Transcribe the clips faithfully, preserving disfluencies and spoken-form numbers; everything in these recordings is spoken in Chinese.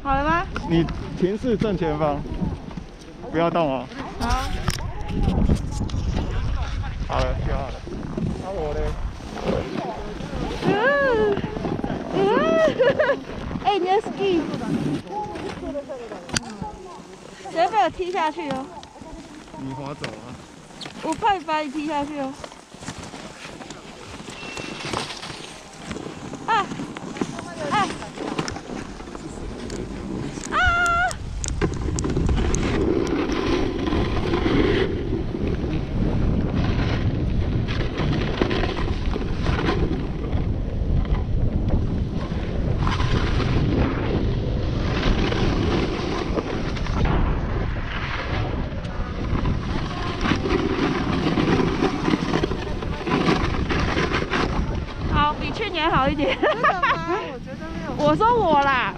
好了吗？ 你停视正前方，不要动哦。 好。 好了，调好了。那我嘞？ 嗯嗯，哎，你的 ski， 直接被我踢下去哦。 你滑走啊？ 我怕你把你踢下去哦。啊！啊！啊！好，比去年好一点。 真的吗？我觉得没有。 我说我啦。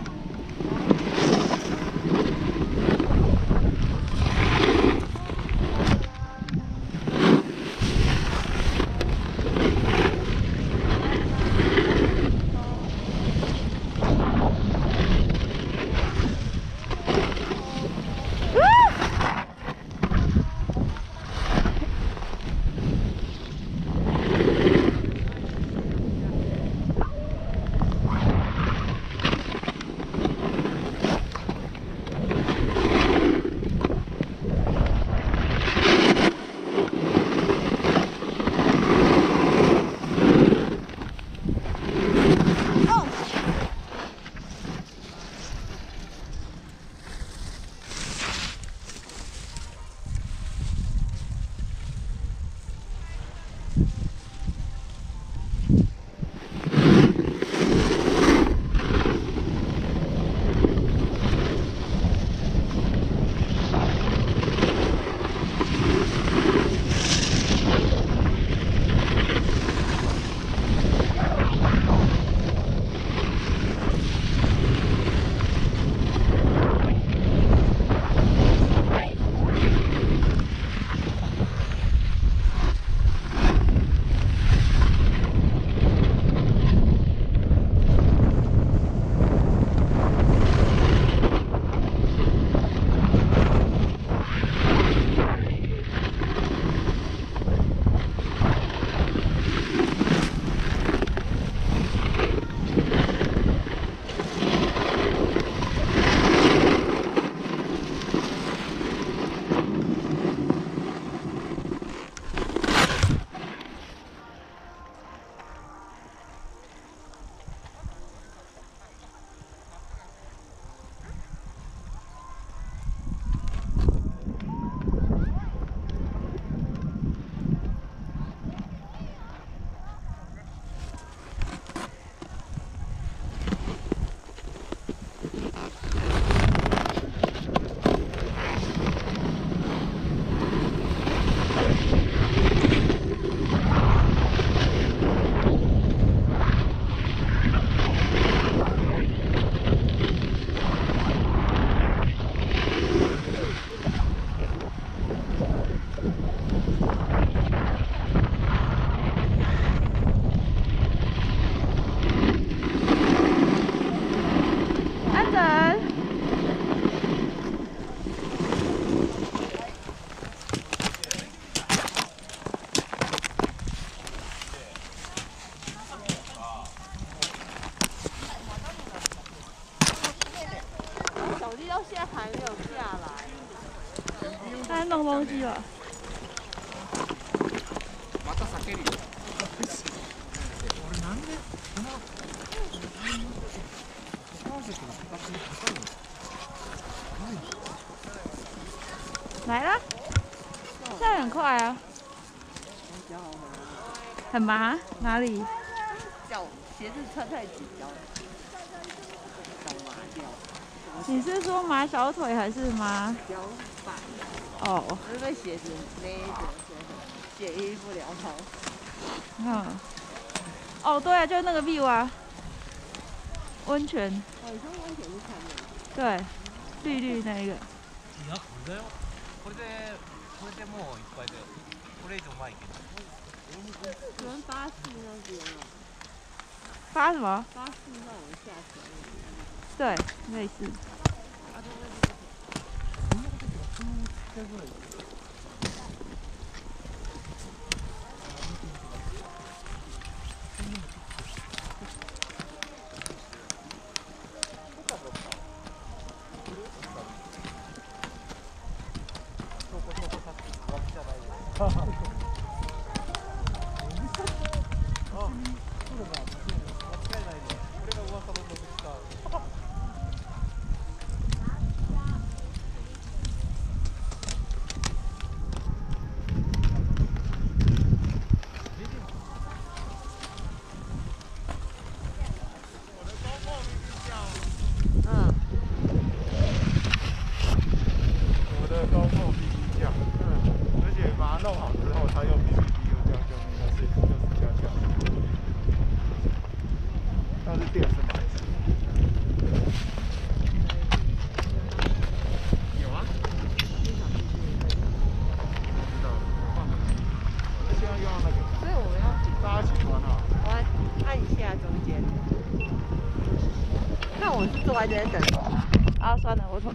在弄东西了。来了，现在很快啊。很麻？哪里？ 脚鞋子穿太紧，脚脚麻掉。 你是说麻小腿还是麻脚板？ 哦， 是被鞋子勒着，解衣不了头。 嗯。哦，对啊，就是那个 view 啊，温泉。 哦，你说温泉是看那个？ 对，绿绿那一个。 いや、これだよ。これで、これでもういっぱいだよ。これ以上前行けない。 可能巴士那边哦。 发什么？ 巴士让我们下车。 对，类似。 坐在这边等。 啊，算了，我从。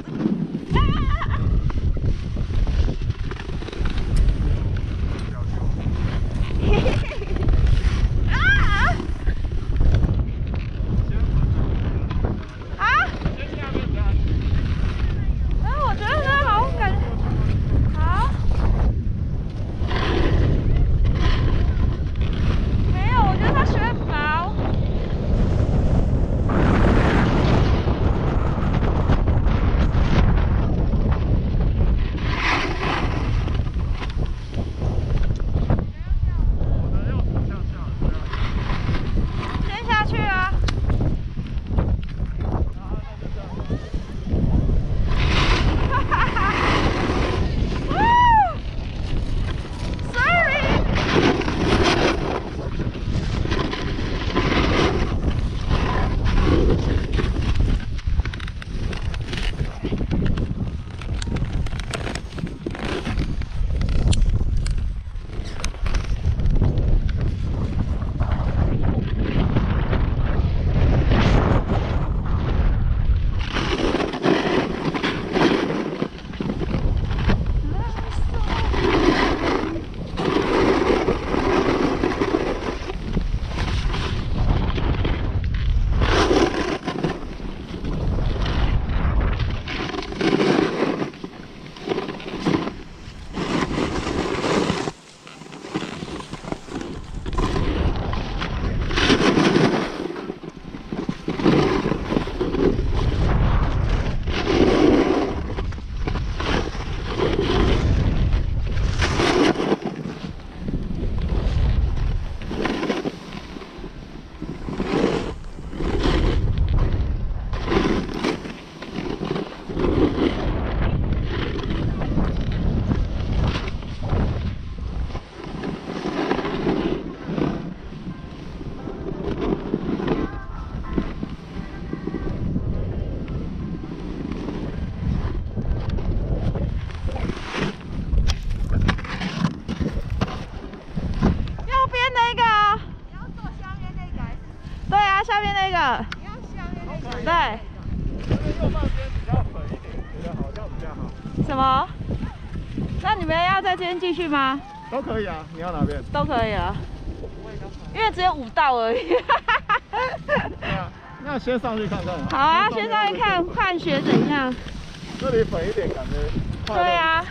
下面那个， 你要下面那个。 对。 这边右半边比较粉一点，觉得好像比较好。 什么？那你们要在这边继续吗？ 都可以啊，你要哪边？ 都可以啊。因为只有五道而已。 那那先上去看看。 好啊，先上去看看雪怎样。 这里粉一点，感觉快乐。 对啊。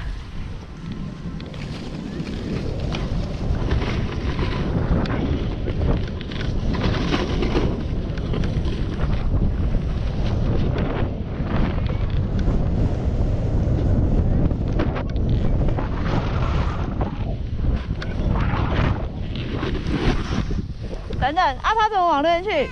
等等，啊，他怎么往那边去？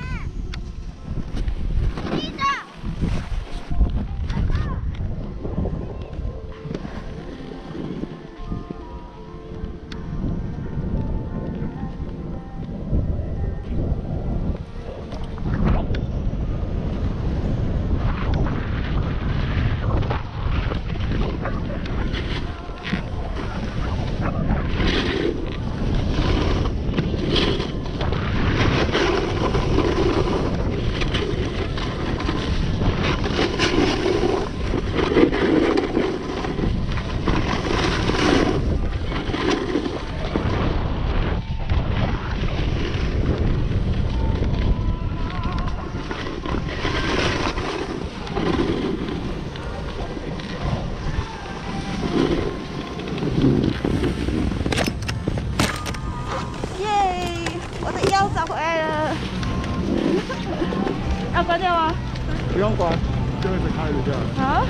就一直开着这样。 好，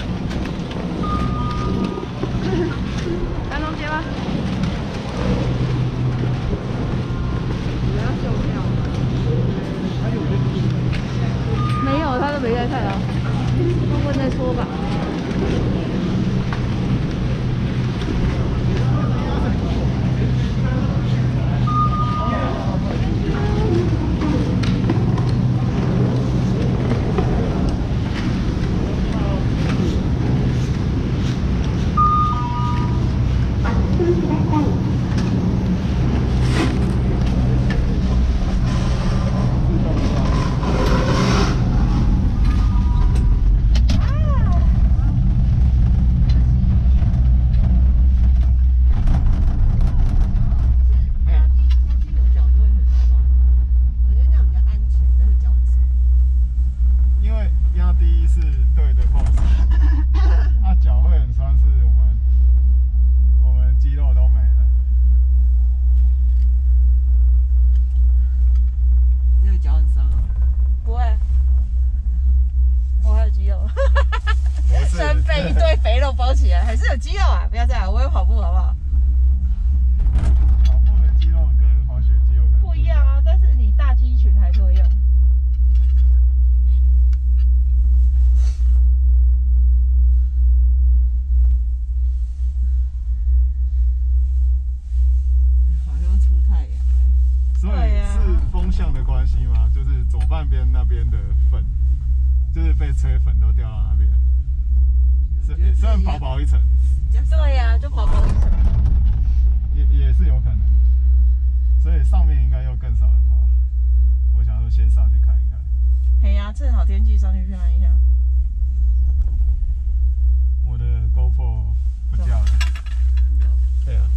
丹龙街吧。 你要售票吗？ 没有，他都没在看啊。问问再说吧。 包起来，还是有肌肉啊！不要这样，我有跑步好不好？ 跑步的肌肉跟滑雪肌肉不一样啊，但是你大肌群还是会用。好像出太阳了。 所以是风向的关系吗？就是左半边那边的粉，就是被吹粉都掉到那边。是，虽然薄薄一层。 对呀、啊，就薄薄一层。 也也是有可能，所以上面应该又更少人滑。我想说先上去看一看。 嘿呀、啊，趁好天气上去看一下。 我的 GoPro 不掉了。对啊。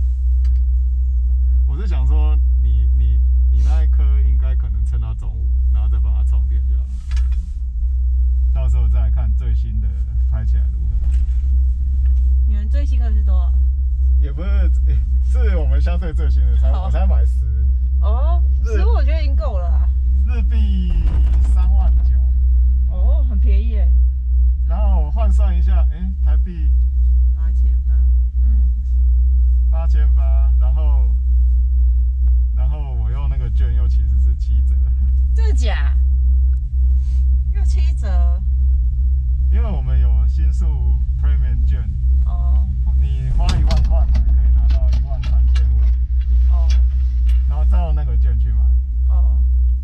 我是想说你，你你你那一颗应该可能撑到中午，然后再帮它充电就好了。到时候再来看最新的拍起来如何。 你们最新的是多少？ 也不是，是我们相对最新的才，我才买十。 哦，十我觉得已经够了啊。 日币三万九。 哦，很便宜耶。 然后我换算一下，哎、欸，台币八千八。嗯。 八千八，然后，然后我用那个券又其实是七折。 真的假？又七折？ 因为我们有新宿 Premium 券。哦。你花一万块买，可以拿到一万三千五。哦。然后再用那个券去买。 哦。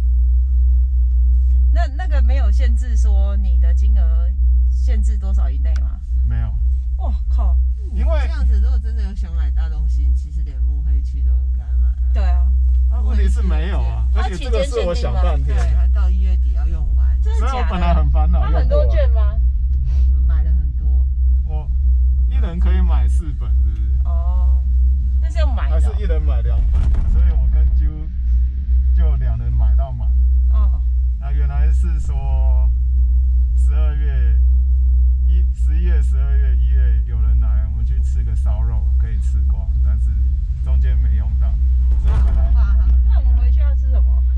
那那个没有限制说你的金额限制多少以内吗？ 没有。 哇靠！ 因为这样子，如果真的有想买大东西，其实连慕黑区都应该买。 对啊。 啊，问题是没有啊，而且这个是我想半天， 对，它到一月底要用完。 真的假的？ 所以我本来很烦恼。 它很多券吗？ 我们买了很多。 我一人可以买四本，是不是？ 哦，那是要买的。 还是一人买两本？所以我跟啾就两人买到满。哦。那原来是说十二月一、十一月、十二月、一月有人来，我们去吃个烧肉，可以吃光，但是中间没用到，所以本来。 那我们回去要吃什么？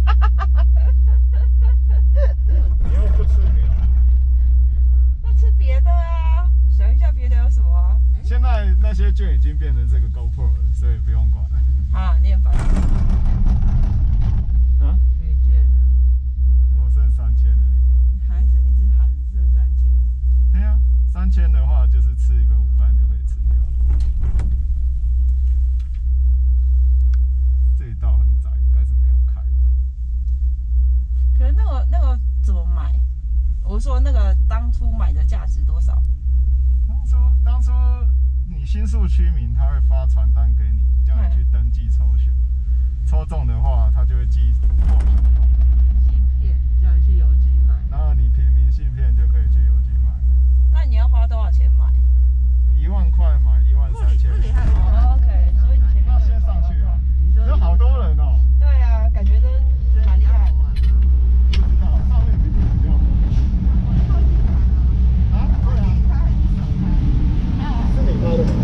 你又不吃牛？ 那吃别的啊，想一下别的有什么啊？ 现在那些券已经变成这个 GoPro 了，所以不用管了。 啊，你很烦。 啊？ 没券了。 我剩三千而已。 还是一直喊剩三千。 对呀，三千的话就是吃一个午饭就可以吃掉了。这一道很窄，应该是没有开吧？ 可是那个那个怎么买？我说那个当初买的价值多少？ 当初当初你新宿区民他会发传单给你，叫你去登记抽选，抽中的话他就会寄获选控信片，叫你去邮局买。 然后你凭明信片就可以去邮局买。 那你要花多少钱买？ 一万块买一万三千。 哦 ，OK， 所以你前面要先上去啊。有好多人哦。 对啊，感觉都蛮厉害的。 不知道上面明明很多。啊？对啊。是你开的吗？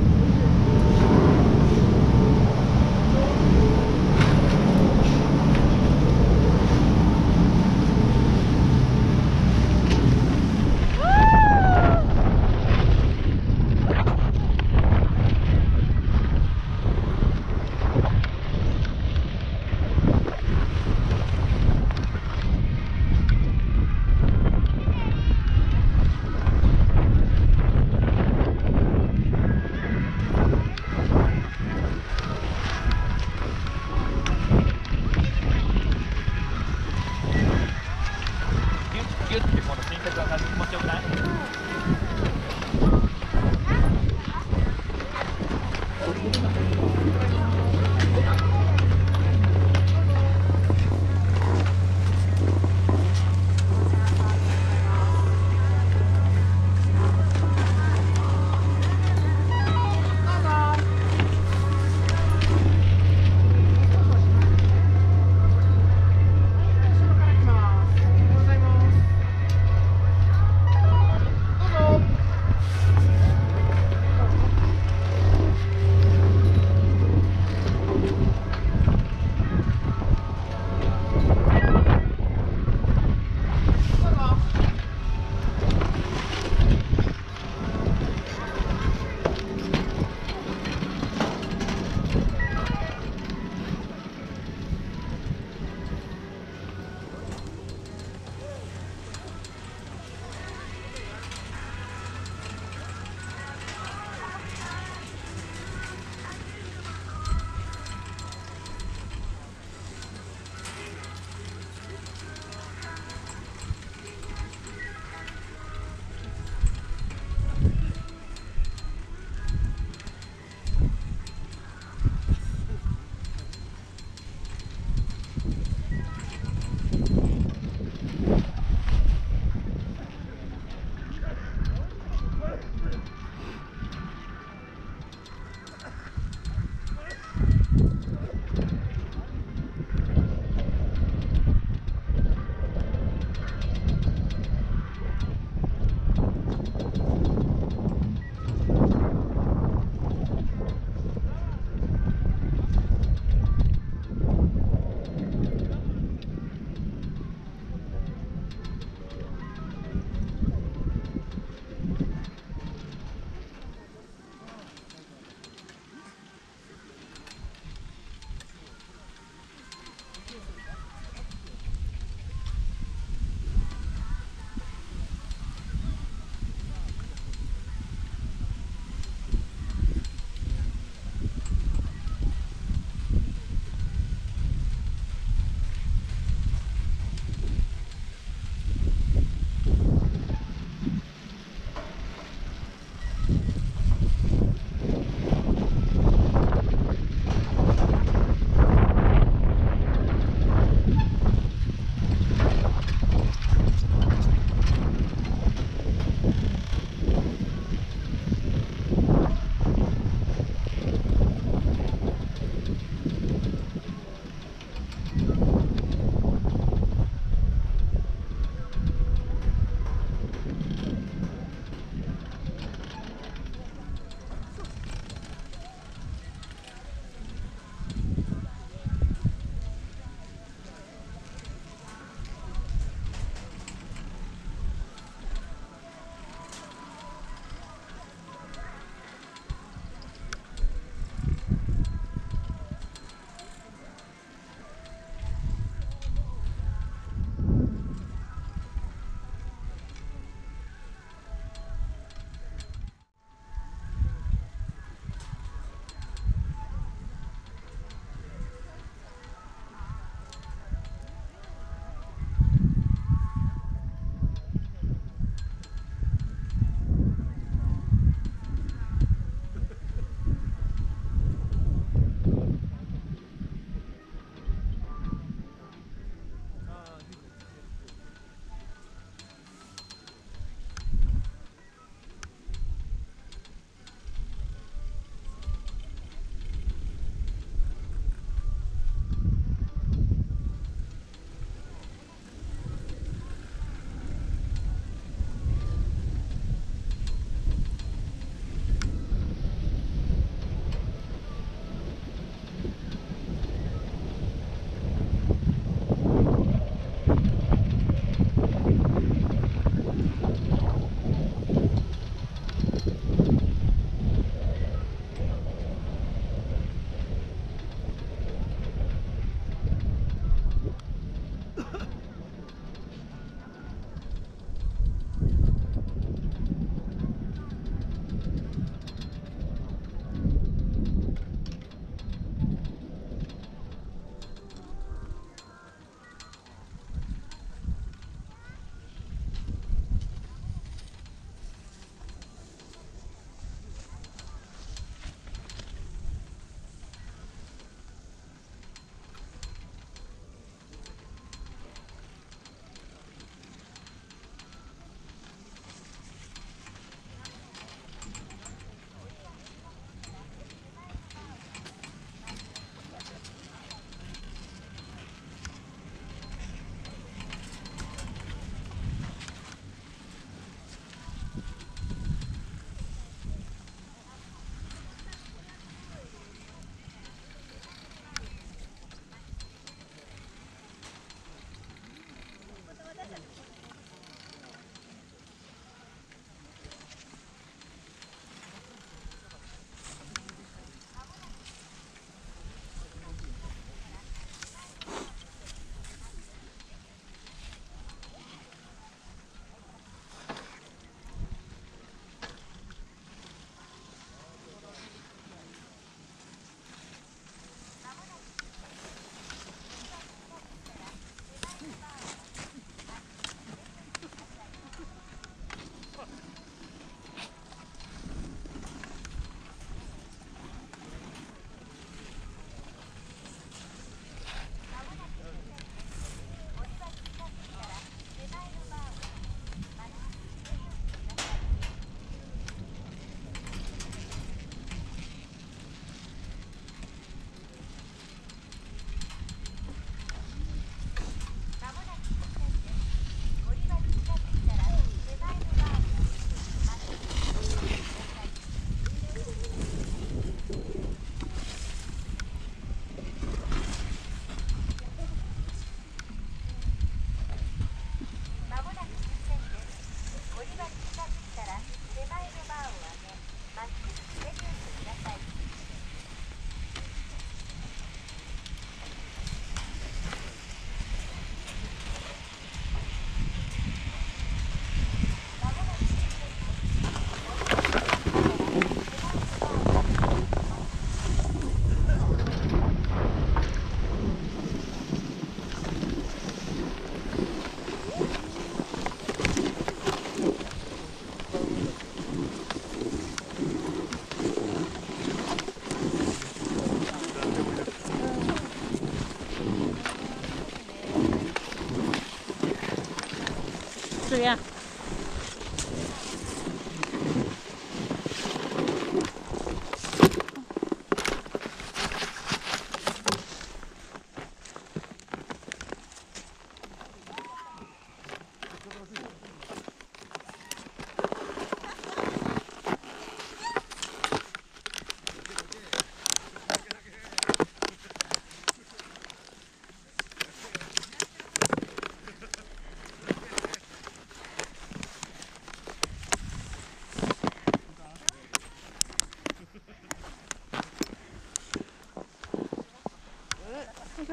边。OK。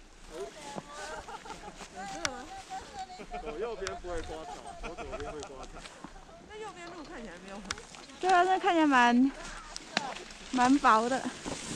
走右边不会刮草，走左边会刮草。 那右边路看起来没有很。 对啊，那看起来蛮蛮薄的。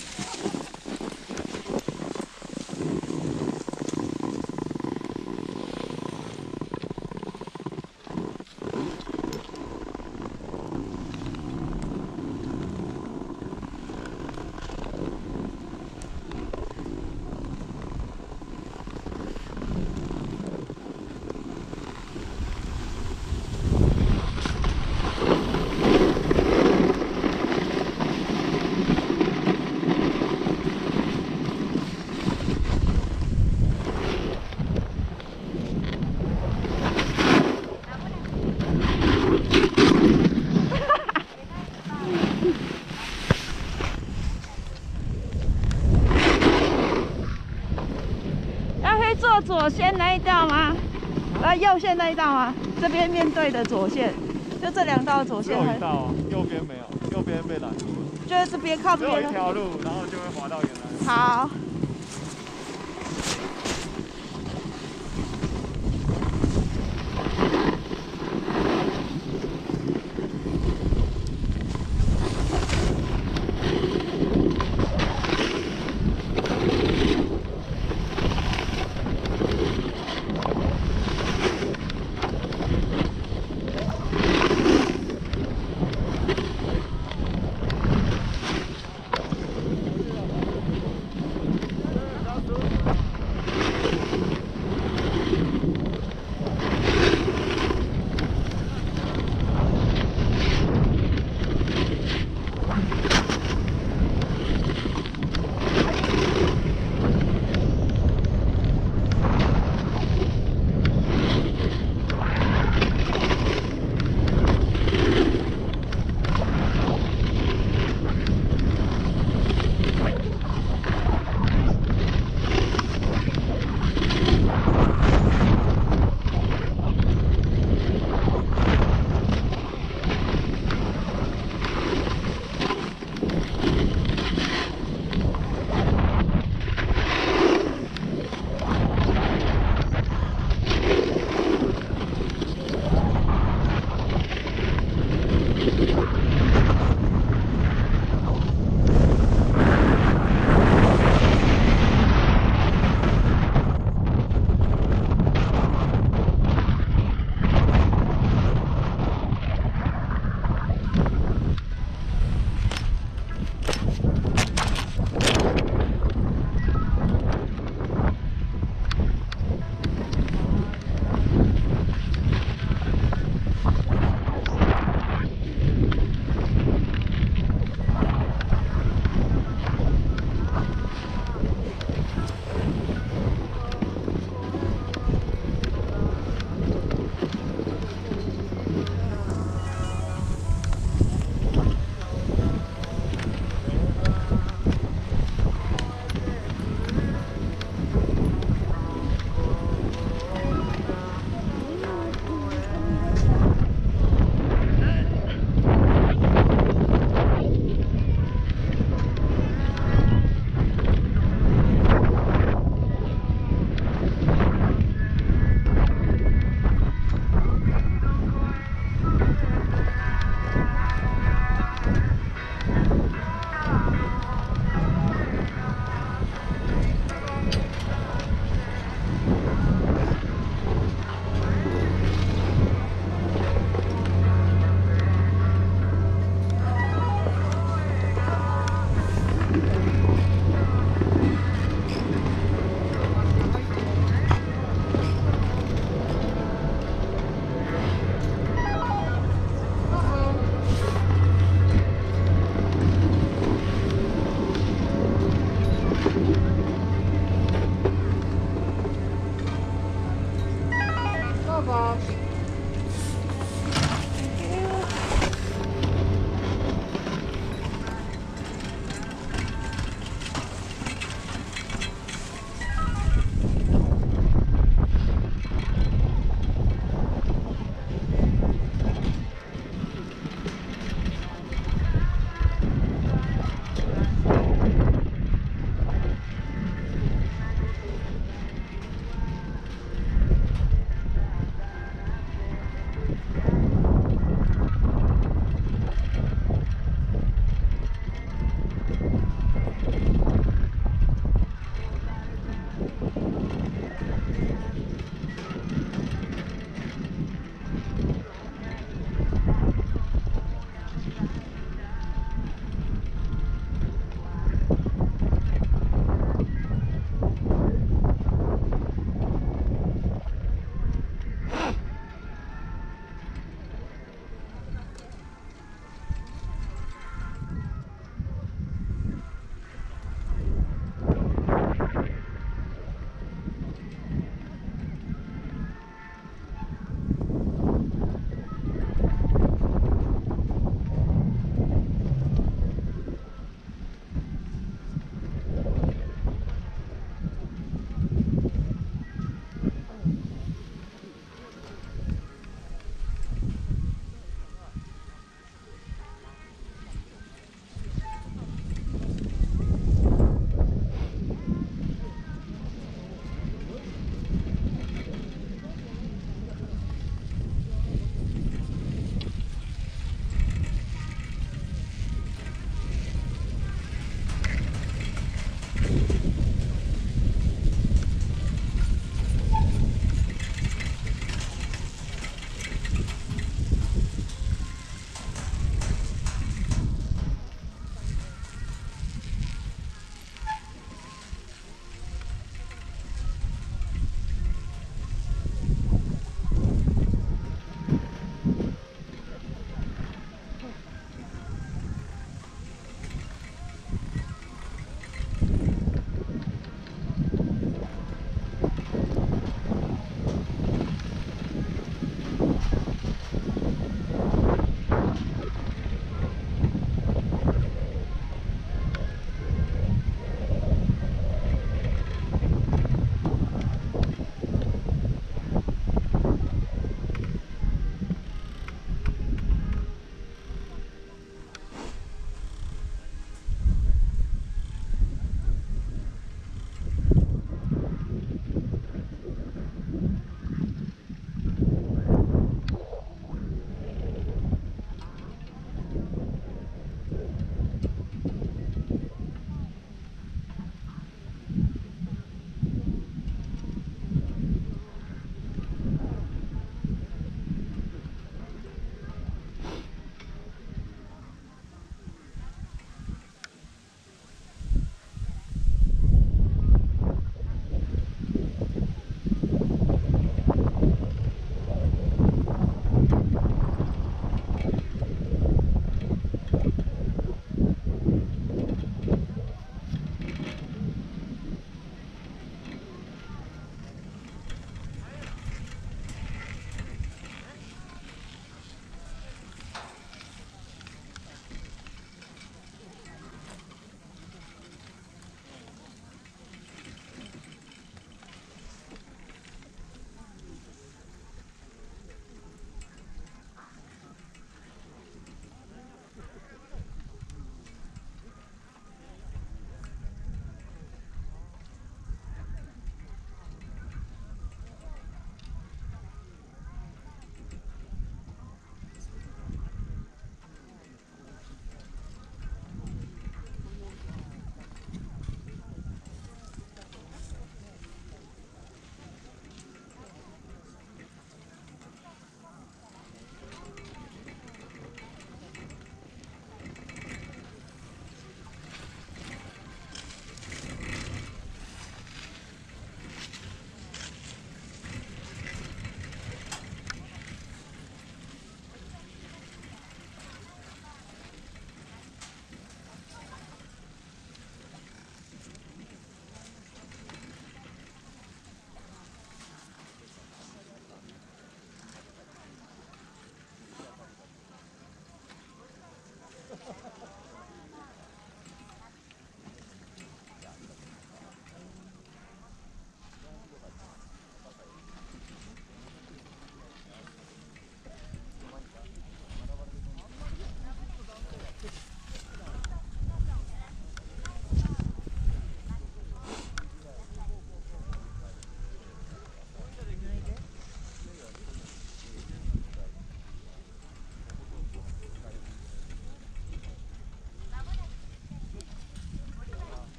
坐左线那一道吗？啊，右线那一道吗？这边面对的左线，就这两道左线。 只有一道啊，右边没有，右边被拦住了。 就是这边靠这边。 只有一条路，然后就会滑到原来。 好。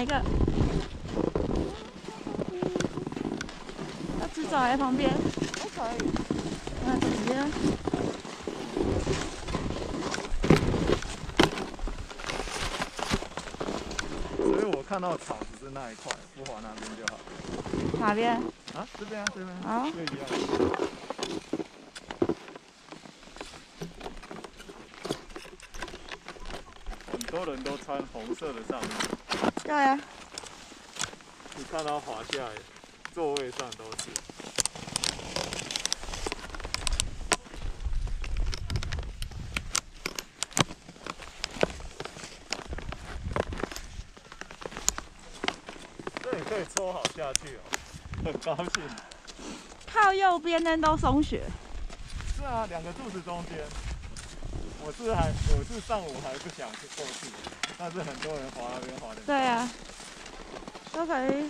一个？要直走在旁边？ 都可以。 那这边。 所以我看到草只是那一块，不滑那边就好。 哪边？ 啊，这边啊，这边。 好。 就一样。很多人都穿红色的上衣。 对啊。 你看到滑下来，座位上都是。这里可以抽好下去哦，很高兴。 靠右边那都松雪。 是啊，两个柱子中间。我是还我是上午还不想去过去，但是很多人滑那边滑的。 对啊，都可以。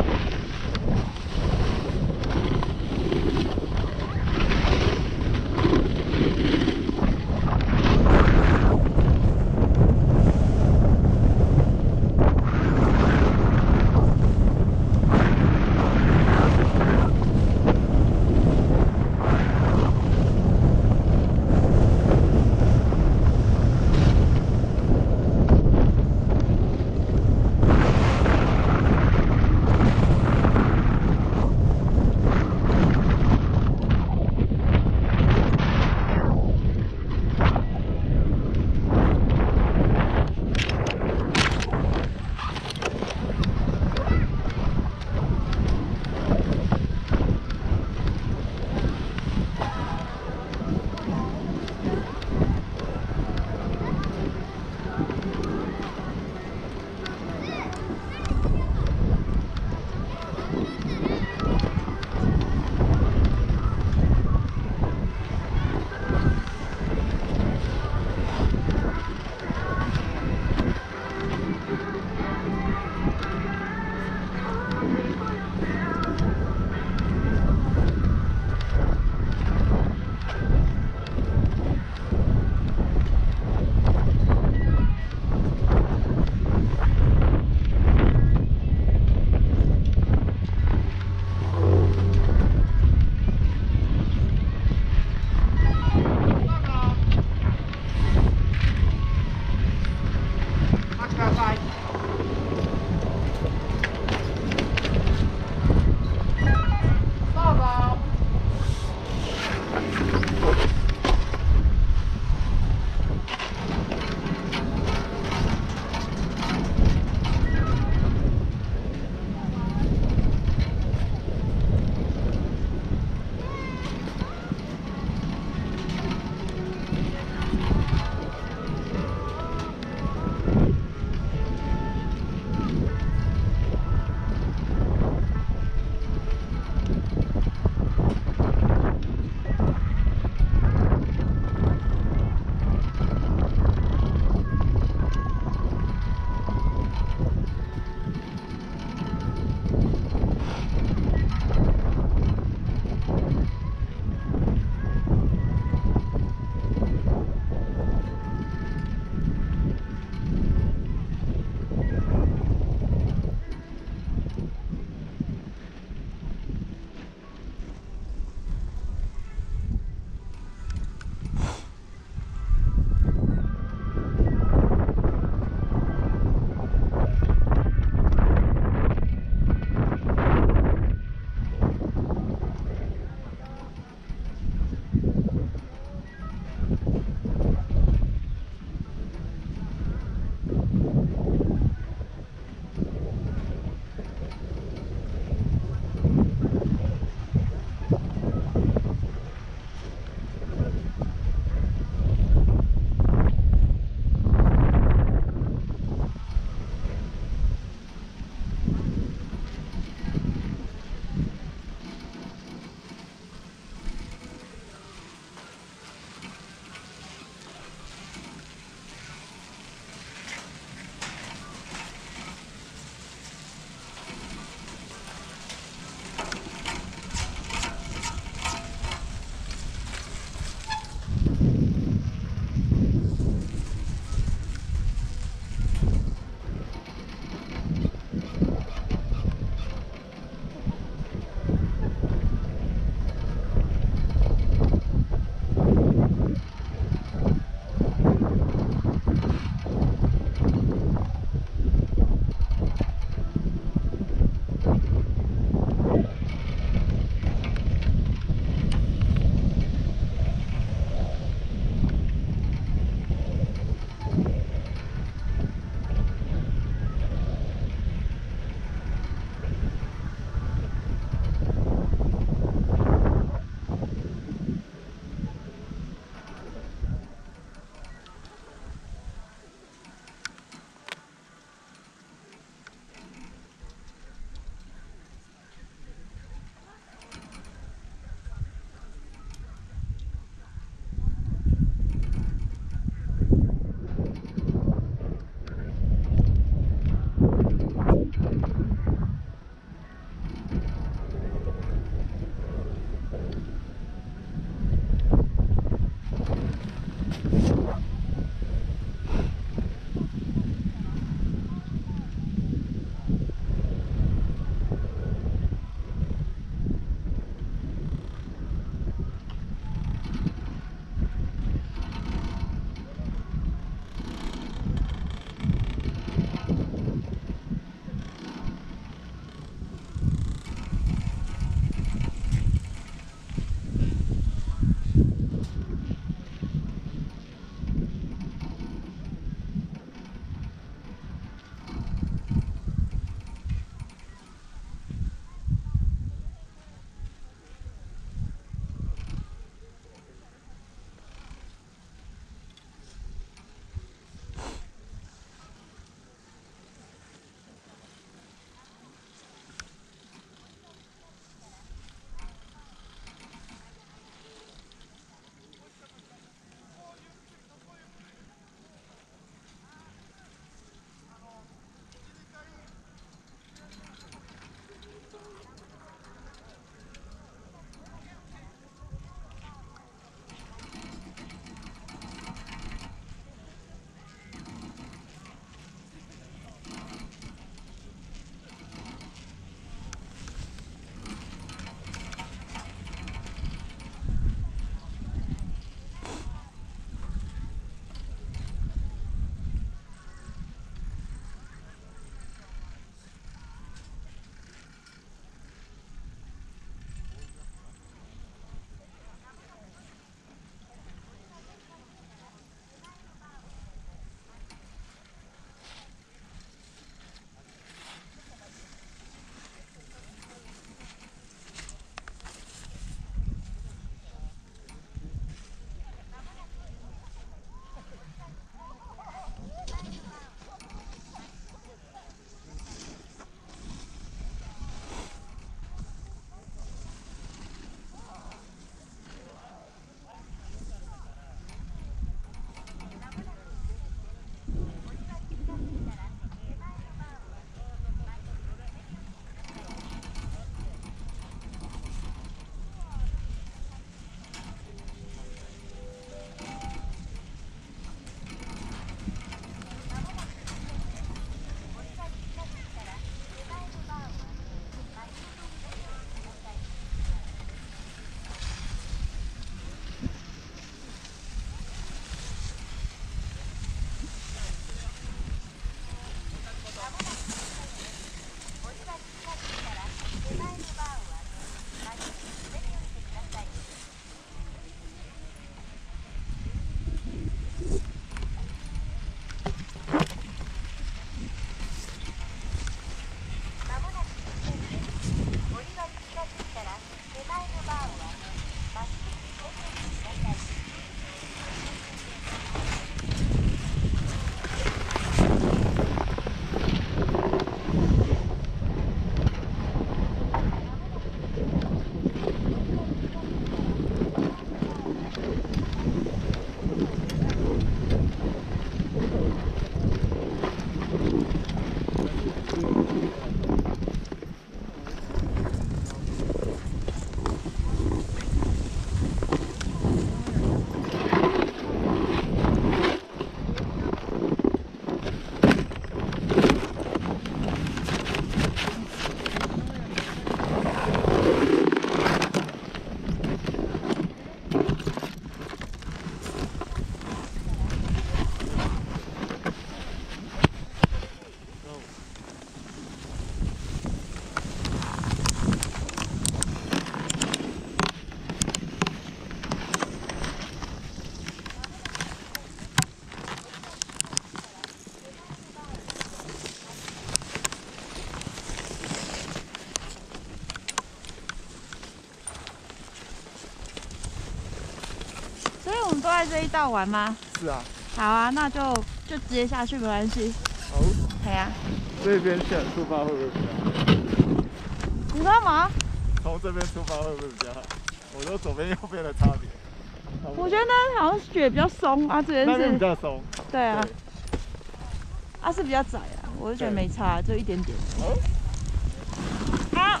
所以我们都在这一道玩吗？ 是啊。 好啊，那就就直接下去没关系。 好。 对啊。 这边线出发会不会比较好？ 你干嘛？ 从这边出发会不会比较好？我说左边右边的差别。 我觉得那好像雪比较松啊，这边是。 那边比较松。 对啊。对啊是比较窄啊，我就觉得没差，就一点点。哦。啊！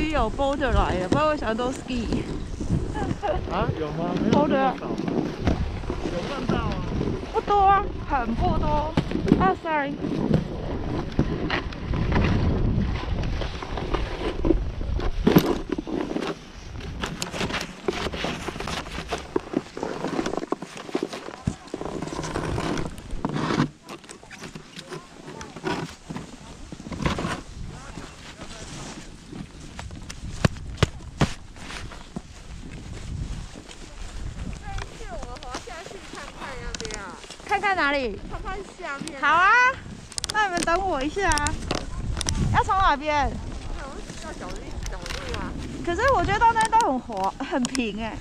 于有 boulder 来了，不知道为什么都 ski。 啊，有吗？没有这么少吧？有看到啊？ 不多啊，很不多。啊 ，sorry。看看哪里？ 看看下面。 好啊，那你们等我一下啊。要从哪边？ 要小路小路啊。 可是我觉得到那都很滑，很平哎。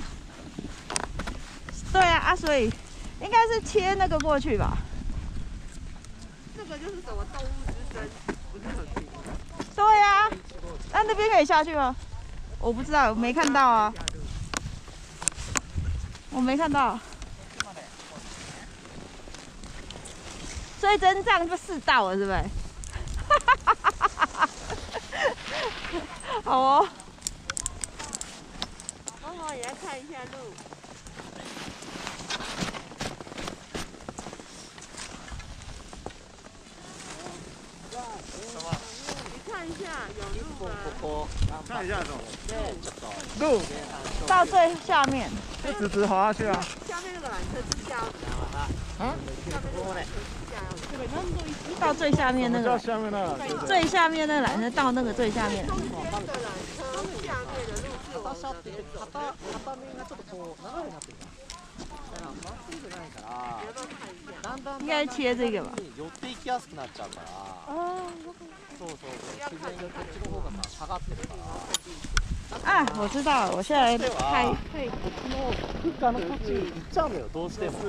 对啊，啊，所以应该是切那个过去吧。 这个就是什么动物之声，不是很平。 对啊，那那边可以下去吗？我不知道，我没看到啊。我没看到。所以真账就四道了，是不是？好哦。 妈妈也来看一下路。你看一下有路吗？ 看一下什么？ 路到最下面， 就直直滑下去啊。 下面那个缆车是下。 啊？ 下面那个缆车是下。 到最下面那个， 下面那个。 最下面那个缆车到那个最下面。 中间的缆车下面的路是我们直接走的。 片面がちょっとこう斜めになってるからまっすぐじゃないからだんだん应该切这个吧。 寄っていきやすくなっちゃうから哦。 そうそうそう自然にこっちの方がさ下がってるから啊，我知道了，我现在开。 こっちのフッカーのこっちに行っちゃうのよどうしても。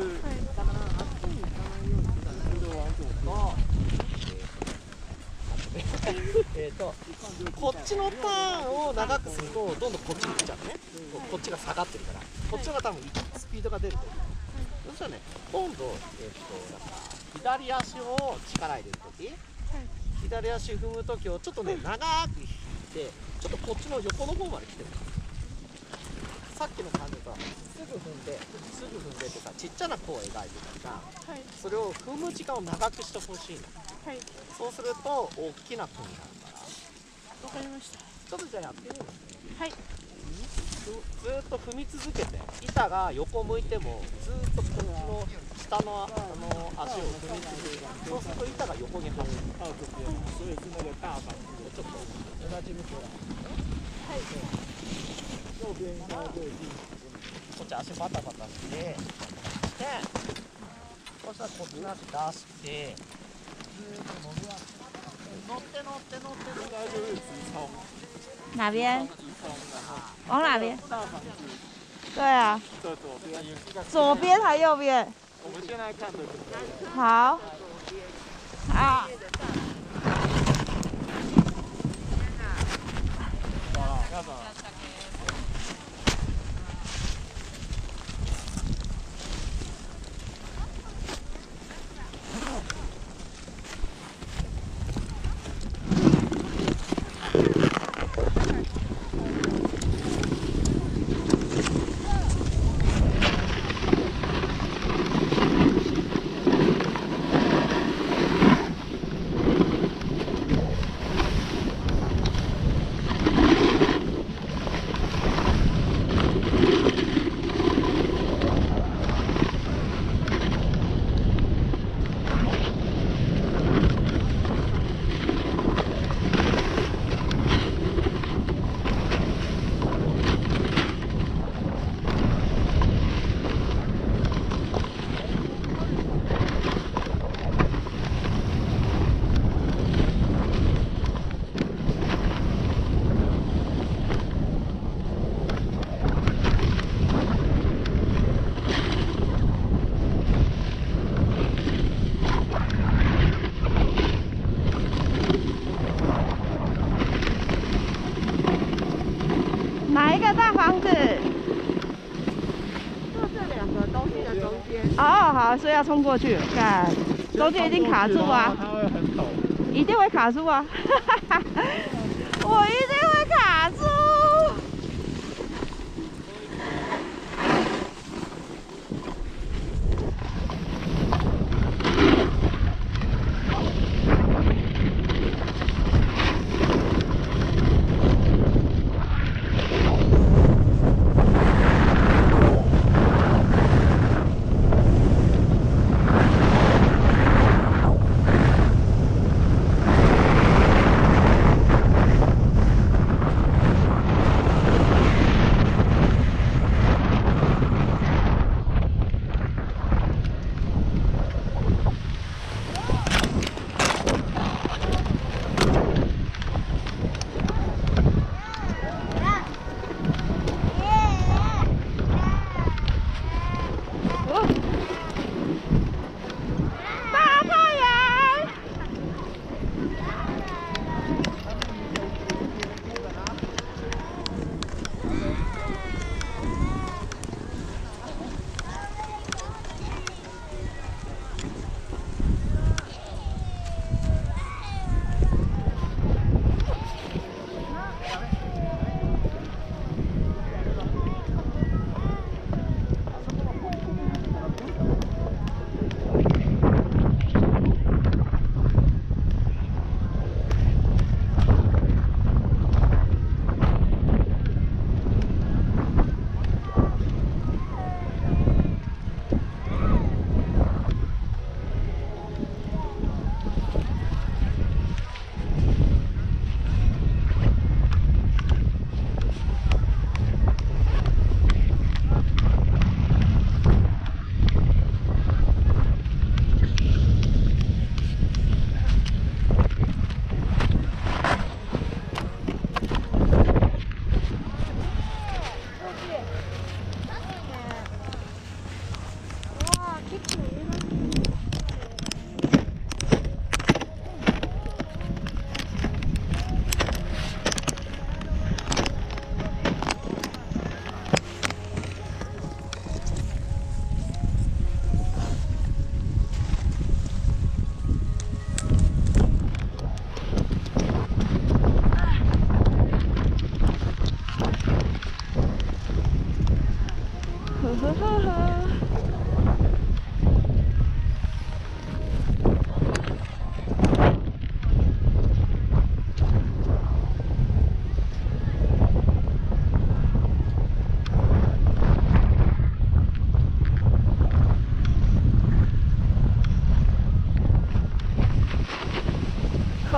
えっとこっちのターンを長くするとどんどんこっちに行っちゃうね。こっちが下がってるからこっちの方が多分スピードが出ると思う。そしたらね今度えっとなんか左足を力入れるとき左足踏むときをちょっとね長く引いてちょっとこっちの横の方まで来てる。さっきの感じとすぐ踏んですぐ踏んでってさちっちゃな弧を描いてたから、はい、それを踏む時間を長くしてほしいの、はい、そうすると大きな弧になるから。わかりました。ちょっとじゃあやってみるの。はい。ずーっと踏み続けて板が横向いてもずーっとこっちの下のあの足を踏み続けてそうすると板が横に走る。はい、所以是那个大板子ちょっと同じ向きだ。はい。右边应该就已经こっち足バタバタしてでそしたらこっちの足出して乗って乗って乗って乗って大丈夫です哪边？往哪边？对啊。左边还右边？ 我们现在看的。 好。啊。 要什么？ 哪一个大房子？ 就这两个东西的中间。 哦，好，所以要冲过去，看，中间一定卡住啊！ 它会很陡， 一定会卡住啊！我一定会卡住。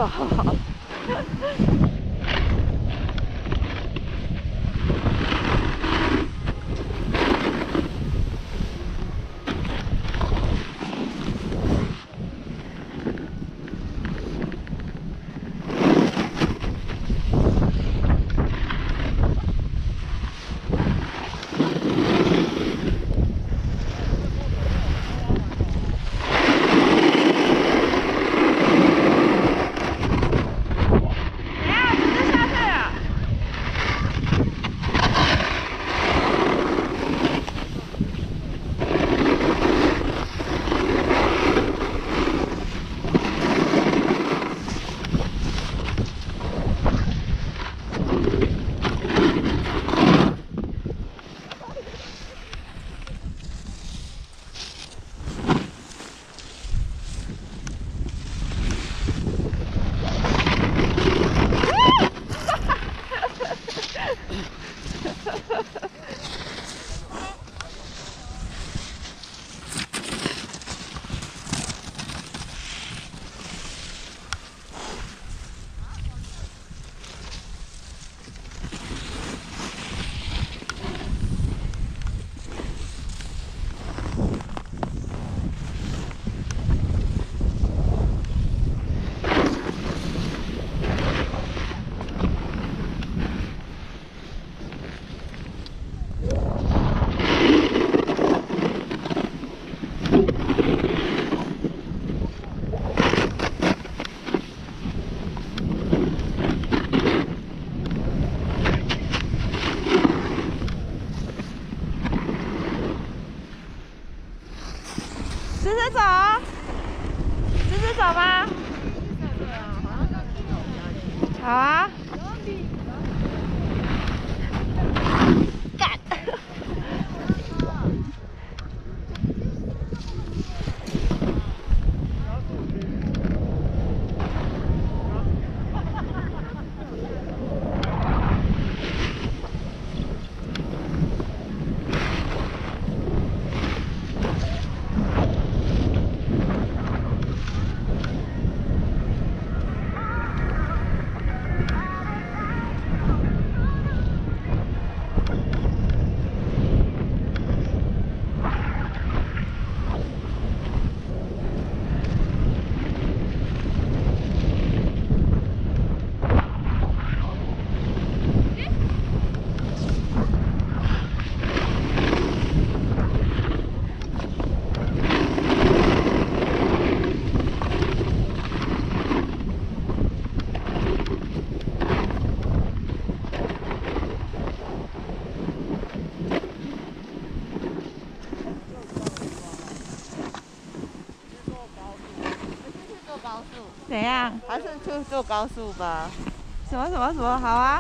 好好好。直直走，直直走吗？好啊。干！怎样？ 还是去坐高速吧。 什么什么什么？好啊。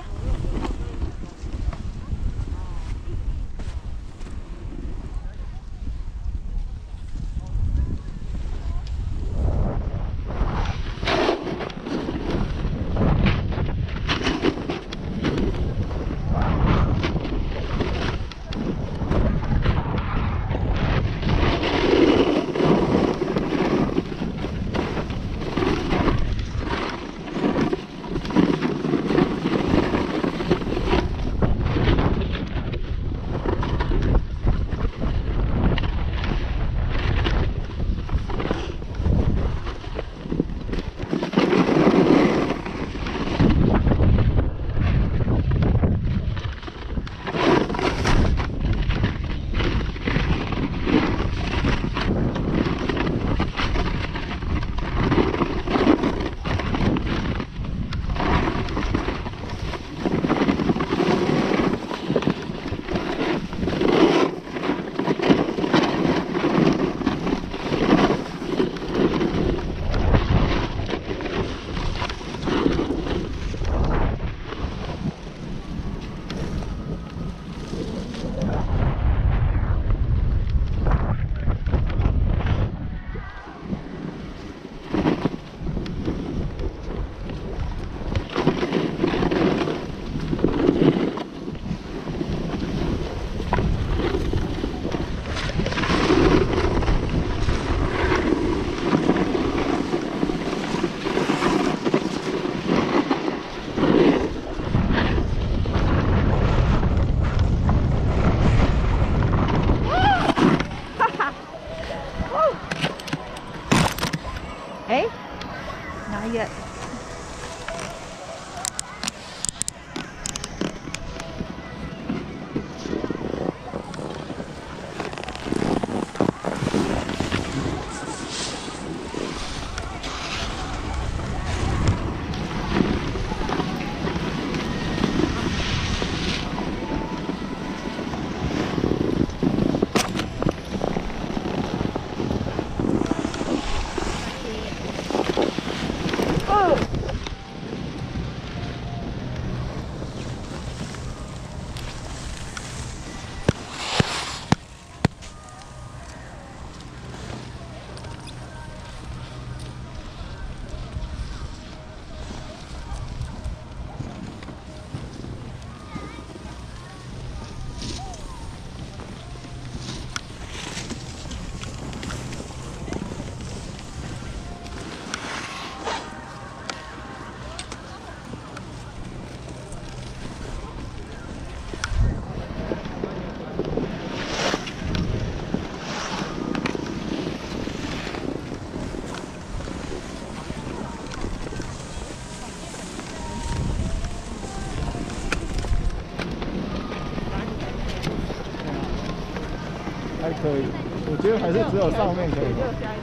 还可以，我觉得还是只有上面可以。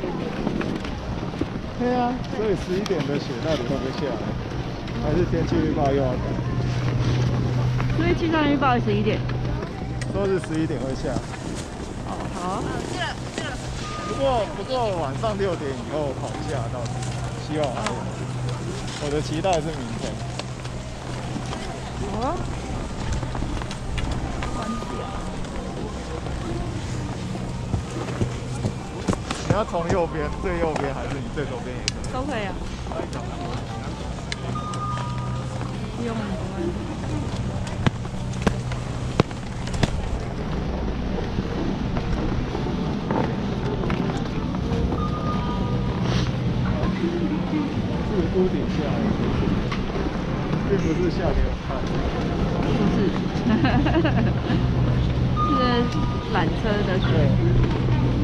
对啊，所以十一点的雪到底会不会下来？还是天气预报又要改？ 所以气象预报十一点。 说是十一点会下。 哦，好。 不过不过晚上六点以后好下到底，希望还有。我的期待是明天。 哦。 你要从右边最右边，还是你最左边也可以？ 都可以啊。不用很多。 是屋顶下来，并不是下给我看。 不是，是缆车的水。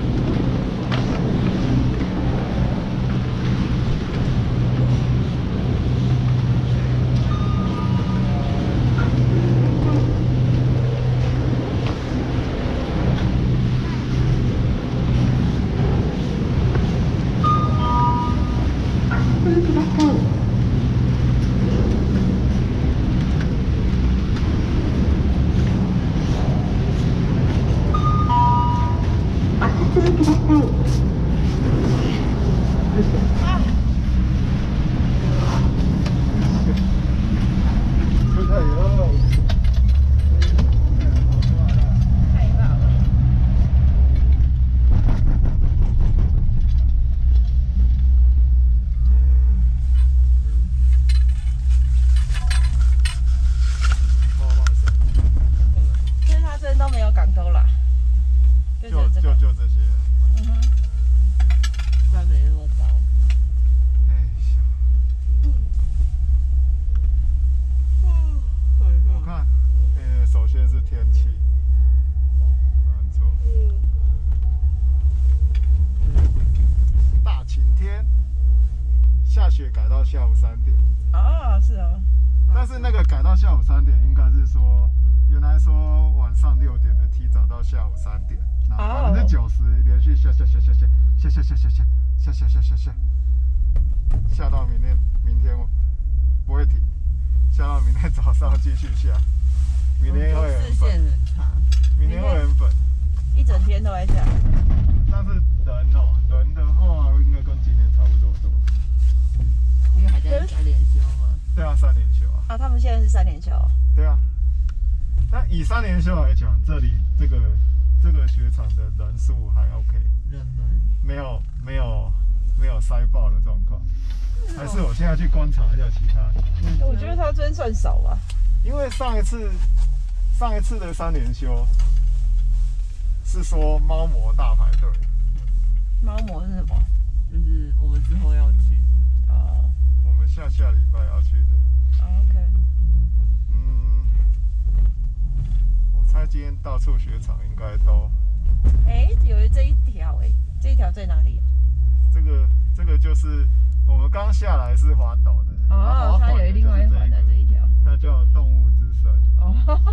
雪改到下午三点。 哦，是哦。 但是那个改到下午三点，应该是说，原来说晚上六点的提早到下午三点，然后百分之九十连续下下下下下下下下下下下下下下下，下到明天明天不会停，下到明天早上继续下，明天会很粉，明天会很粉， 一整天都在下。 但是人哦，人的话应该跟今天差不多多。 因为还在三连休嘛。 对啊，三连休啊。 啊，他们现在是三连休。 对啊。但以三连休来讲，这里这个这个雪场的人数还 OK。 人们。 没有没有没有塞爆的状况。还是我现在去观察一下其他。 嗯、我觉得他真算少吧。 因为上一次上一次的三连休是说猫魔大排队。 猫魔是什么？ 就是我们之后要去的。 哦。 我们下下礼拜要去的。 哦 OK。 嗯，我猜今天到处雪场应该都。 哎、欸，有这一条哎、欸，这一条在哪里？ 这个这个就是我们刚下来是滑陡的。 哦，它有另外一环的这一条。 它叫动物之森。 哦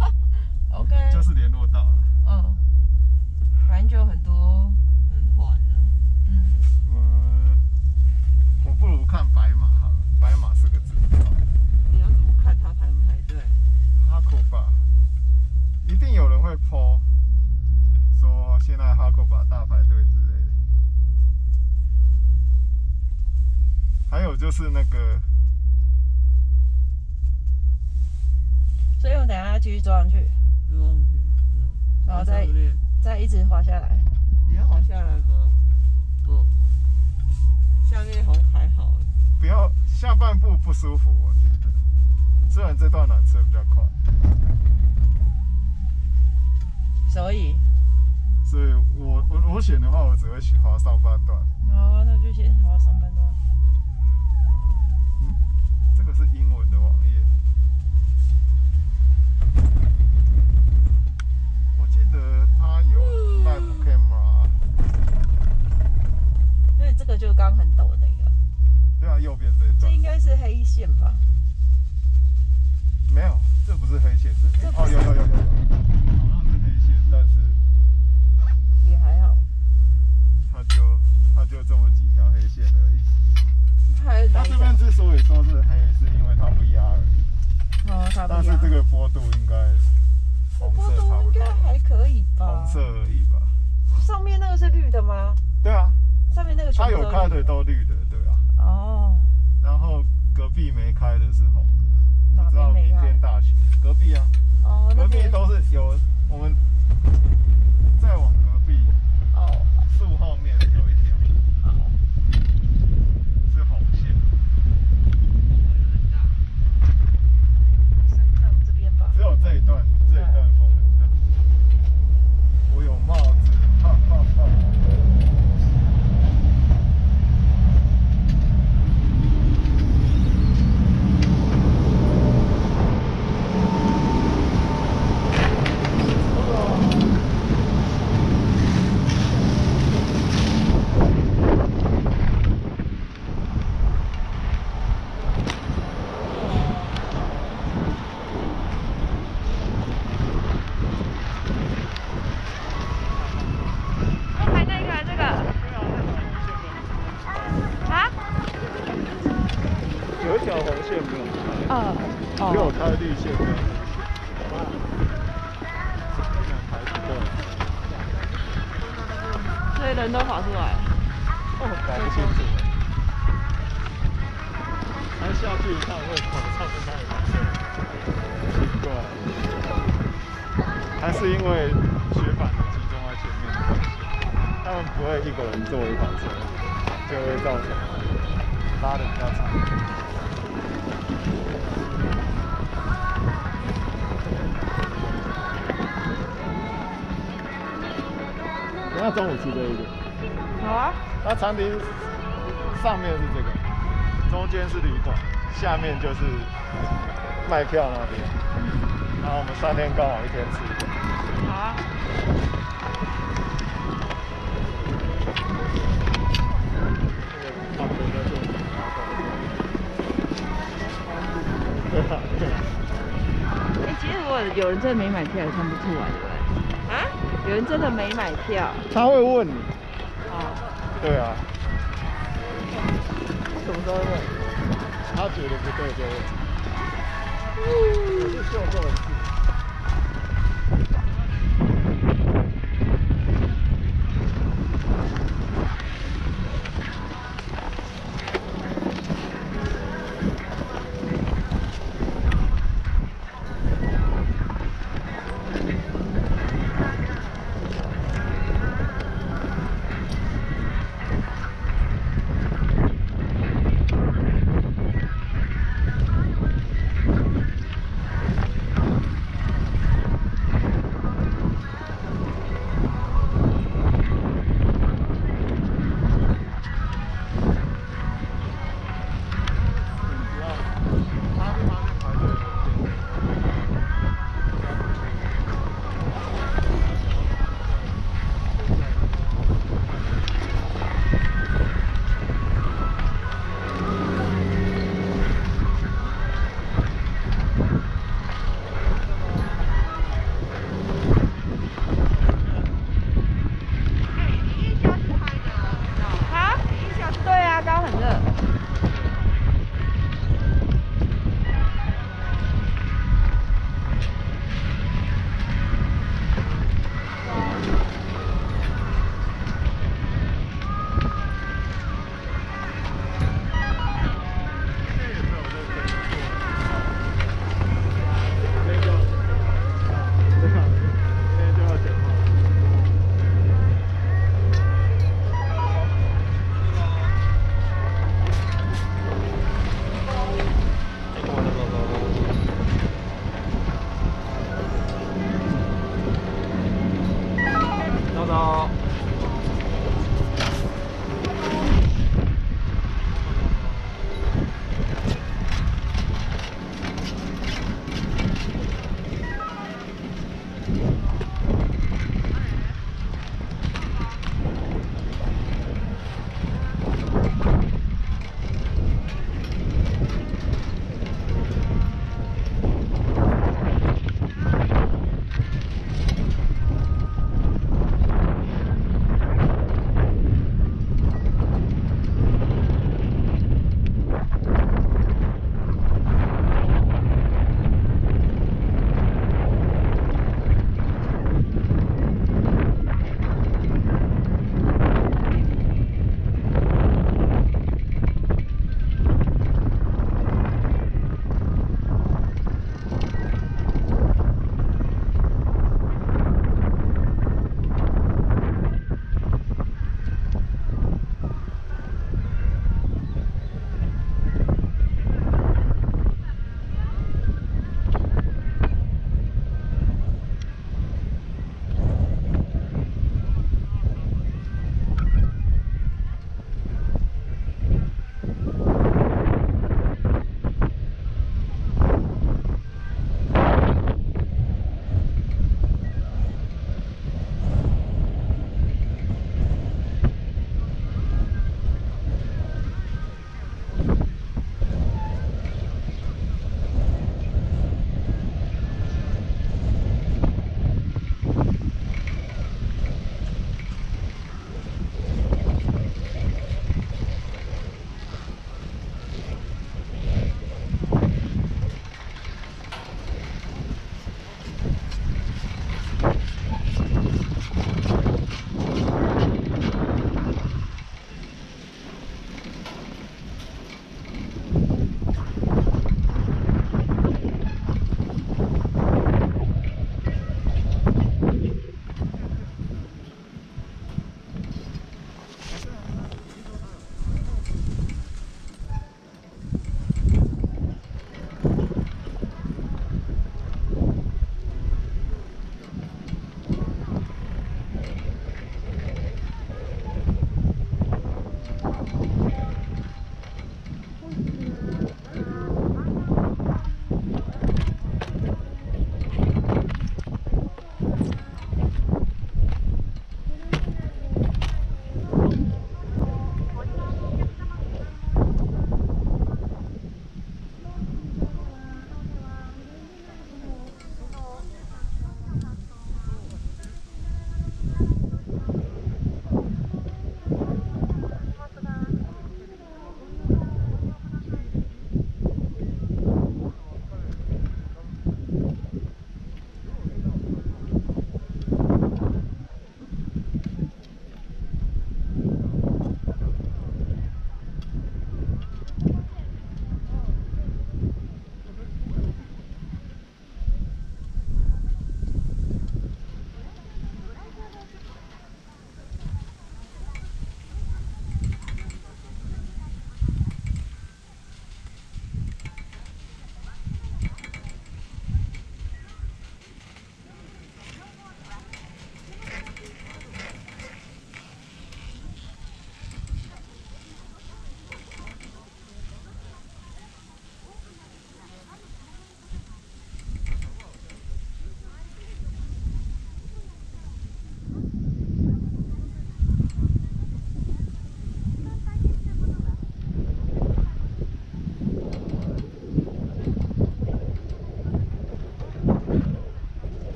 ，OK。 就是联络到了。 嗯。反正就很多。 很缓的。 嗯。 嗯，我不如看白马好了，白马四个字。 你要怎么看它排不排队？ 哈库巴，一定有人会 po 说现在哈库巴大排队之类的。还有就是那个， 所以我们等一下要继续坐上去， 坐上去，嗯， 然后再再一直滑下来。 你要滑下来吗？不，下面好像还好。 不要下半部不舒服，我觉得。虽然这段缆车比较快， 所以， 所以我我我选的话，我只会滑上半段。 哦，那就先滑上半段。 嗯，这个是英文的网页。我记得它有 live camera。 所以这个就刚很陡的那个。 对啊，右边这一段。 这应该是黑线吧？ 没有，这不是黑线，这哦有有有有有，好像是黑线，但是也是这个坡度应该红色差不多， 应该还可以吧？ 红色而已吧。 上面那个是绿的吗？ 对啊， 上面那个全它部都有开的都绿的，对啊。 哦， 然后隔壁没开的是红的， 哪不知道明边没开天大雪。隔壁啊， 哦，那隔壁边都是有我们再往隔壁哦， 树后面有一条，是红线。 山上这边吧。 只有这一段，这一段风很大。我有帽子，哈哈哈。 要拍那个这个啊？ 有一条红线没有开， 哦只有哦， 开绿线跟红线。 所以人都跑出来。 哦，搞不清楚。他下去一看，为什么上面开红色？奇怪，还是因为雪板的集中在前面的关系，他们不会一个人坐一台车，就会造成拉的比较长。等下中午吃这一个。 好啊。 它餐厅上面是这个，中间是旅馆，下面就是卖票那边。然后我们三天刚好一天吃一个。 好啊。 差不多在这里。对啊，对啊。 哎，其实如果有人真的没买票，也看不出来，对不对？啊？有人真的没买票。 他会问你。 哦。 对啊。什么时候问？他觉得不对就问。我是做这种事。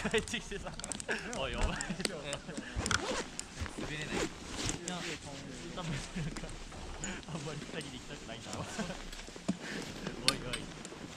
帰ってきてさ、おいお前。滑れない。いや、多分なんかあんまり二人で行きたくないんだろう。おいおい。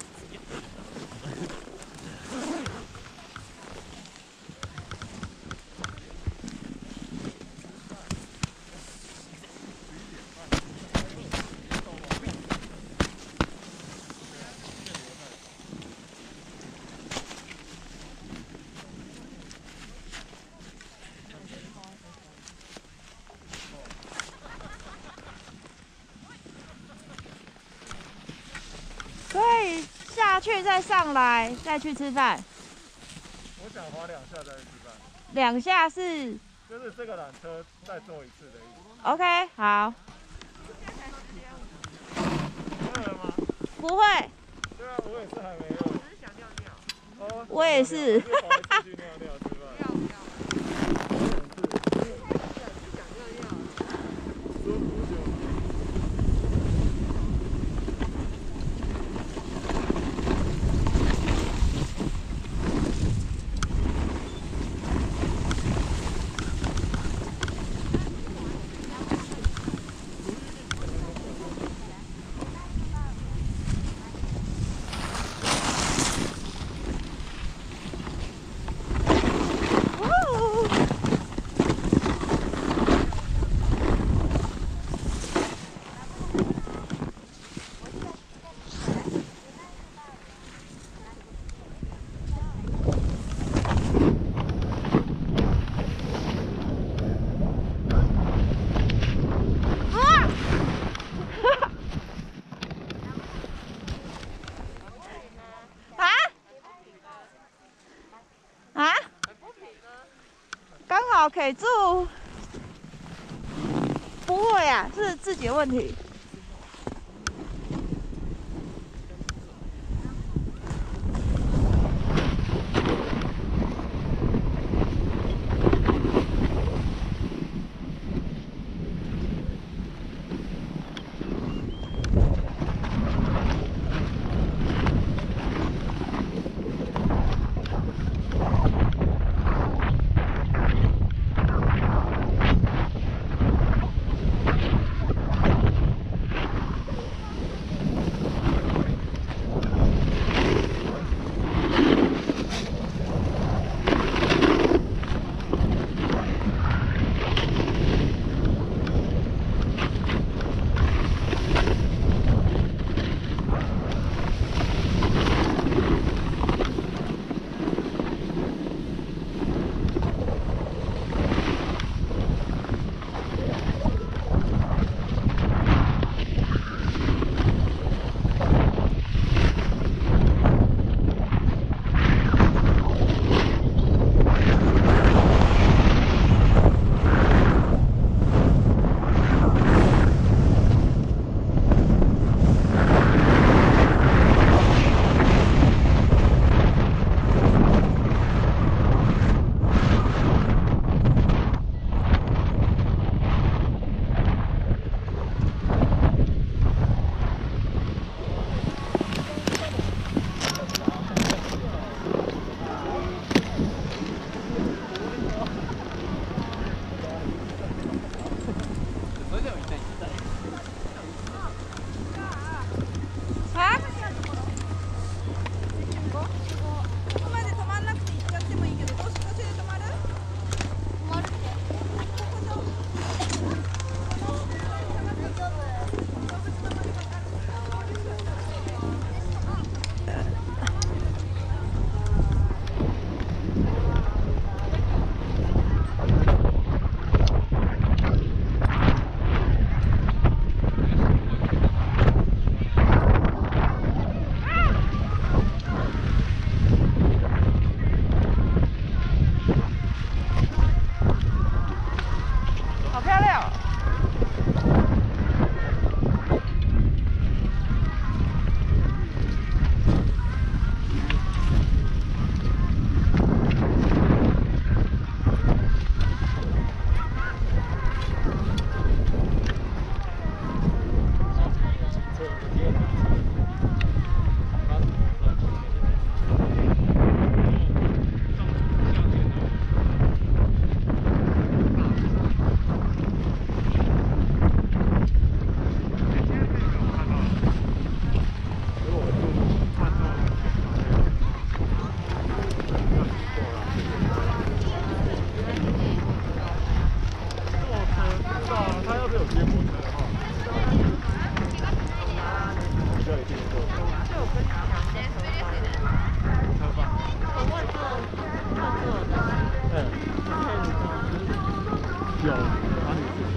可以下去再上来，再去吃饭。 我想滑两下再去吃饭。 两下是？ 就是这个缆车再坐一次的意思。 OK， 好。 饿了吗？ 不会。 对啊，我也是还没饿。 我只是想尿尿。 哦， 我也是。 去尿尿吃饭。 不要不要。想尿尿。 舒服就好。 可以住？不会啊，是自己的问题。 接驳车的话，比较有电动。 就我跟你讲， 车放。 我问过，问过的， 嗯。有哪里是？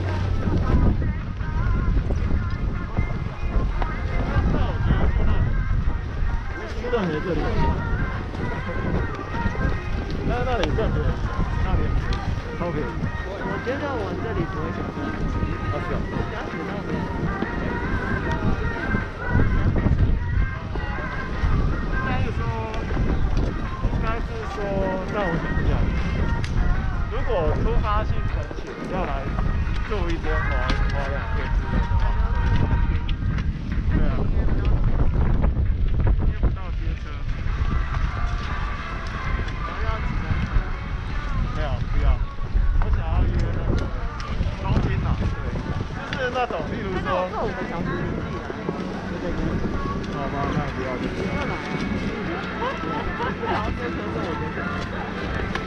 那我觉得就那里，苏顿河这里。但是那里更便宜，那里超便宜。 我我觉得我这里不会想到， 啊是啊。 家属那边。 应该是说，应该是说，让我想一下，如果突发性很浅，要来住一天滑滑两天之类的话，对啊，约不到接车，然后要几公车？没有，不要，我想要约那个东京啊，对，就是那种，例如说， 那我们小时自己来，对对对。 好吧，那不要就不要。 不要来啊！然后这车是我觉得。